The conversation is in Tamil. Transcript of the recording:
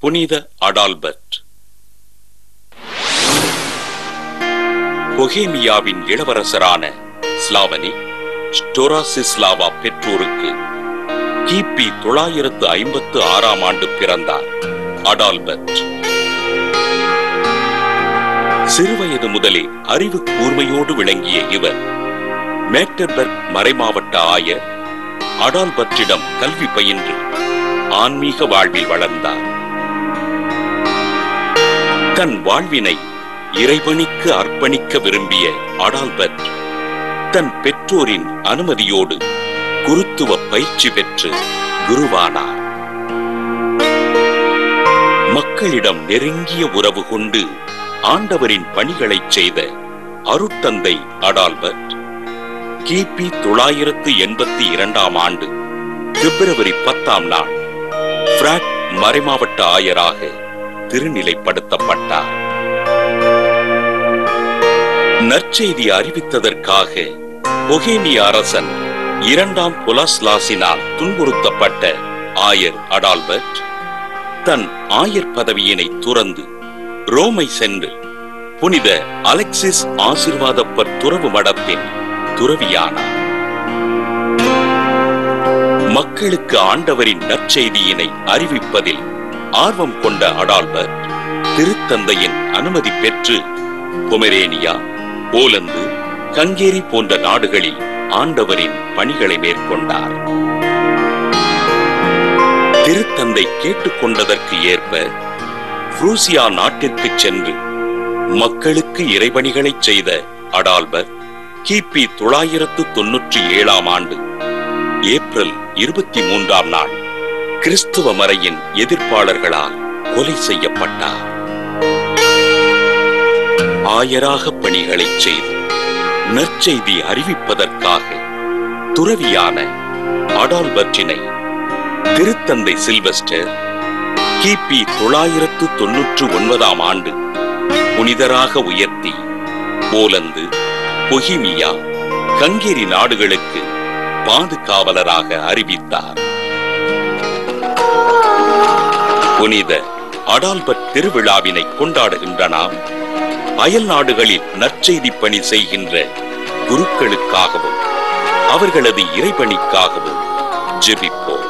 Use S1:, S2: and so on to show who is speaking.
S1: புனித அடால்பர்ட். பொஹேமியாவின் இளவரசரான ஸ்லாவனி ஸ்டோராசிஸ்லாவா பெற்றோருக்கு கிபி 956 ஆண்டு பிறந்தார் அடால்பர்ட். சிறுவயது முதலே அறிவு கூர்மையோடு விளங்கிய இவர் மேக்டர்பர்க் மறைமாவட்ட ஆயர் அடால்பர்ட்டிடம் கல்வி பயின்று ஆன்மீக வாழ்வில் வளர்ந்தார். தன் வாழ்வினை இறைவனுக்கு அர்ப்பணிக்க விரும்பிய அடால்பர்ட் தன் பெற்றோரின் அனுமதியோடு குருத்துவ பயிற்சி பெற்று குருவானார். மக்களிடம் நெருங்கிய உறவு கொண்டு ஆண்டவரின் பணிகளை செய்த அருட்தந்தை அடால்பர்ட் கிபி 982 ஆண்டு பிப்ரவரி 10 பிராக் மறைமாவட்ட ஆயராக திருநிலைப்படுத்தப்பட்டார். நற்செய்தி அறிவித்ததற்காக பொஹேமிய அரசன் 2ஆம் புலாஸ்லாசினால் துன்புறுத்தப்பட்ட ஆயர் அடால்பர்ட் தன் ஆயர் பதவியினை துறந்து ரோமை சென்று புனித அலெக்சிஸ் ஆசீர்வாதப்பர் துறவு மடத்தின் துறவியானார். மக்களுக்கு ஆண்டவரின் நற்செய்தியினை அறிவிப்பதில் ஆர்வம் கொண்ட அடால்பர்ட் திருத்தந்தையின் அனுமதி பெற்று பொமெரேனியா, போலந்து, ஹங்கேரி போன்ற நாடுகளில் ஆண்டவரின் பணிகளை மேற்கொண்டார். திருத்தந்தை கேட்டுக்கொண்டதற்கு ஏற்ப புரூசியா நாட்டிற்கு சென்று மக்களுக்கு இறைபணிகளை செய்த அடால்பர்ட் கிபி 997 ஆண்டு ஏப்ரல் 23 கிறிஸ்துவ மறையின் எதிர்ப்பாளர்களால் கொலை செய்யப்பட்டார். ஆயராக பணிகளை செய்து நற்செய்தி அறிவிப்பதற்காக துறவியான அடால்பர்ட்டினை திருத்தந்தை சில்வஸ்டர் கிபி 999 ஆண்டு புனிதராக உயர்த்தி போலந்து, பொஹிமியா, ஹங்கேரி நாடுகளுக்கு பாதுகாவலராக அறிவித்தார். புனித அடால்பர்ட் திருவிழாவினை கொண்டாடுகின்ற நாம் அயல் நாடுகளில் நற்செய்தி பணி செய்கின்ற குருக்களுக்காகவும் அவர்களது இறைபணிக்காகவும் ஜெபிப்போம்.